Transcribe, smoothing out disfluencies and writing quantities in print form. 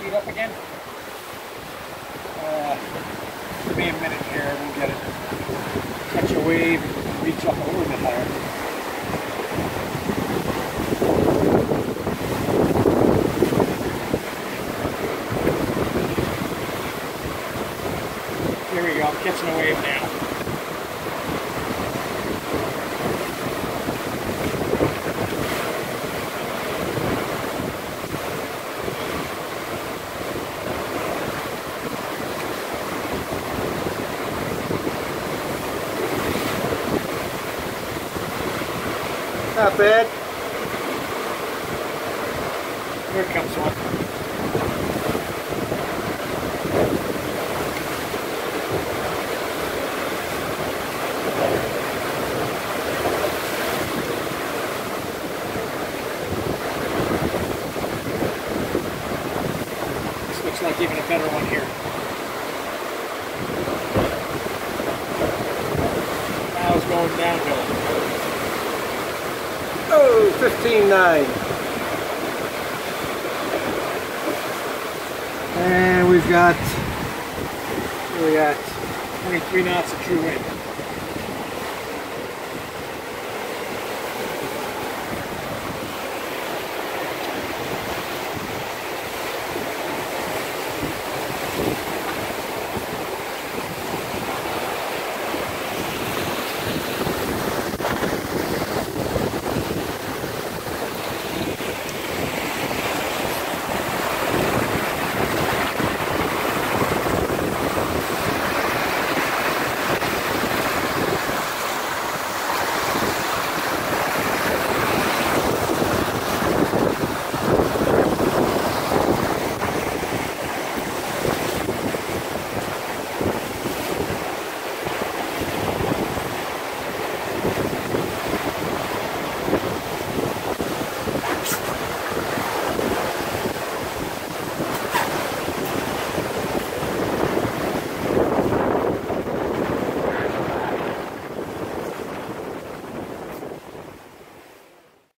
speed up again. Give me a minute here, we'll get it. Catch a wave and reach up a little bit higher. Here we go, I'm catching a wave now. Not bad. Here comes one. This looks like even a better one here. Now it's going downhill. Oh, 15.9. And we got 23 knots of true wind.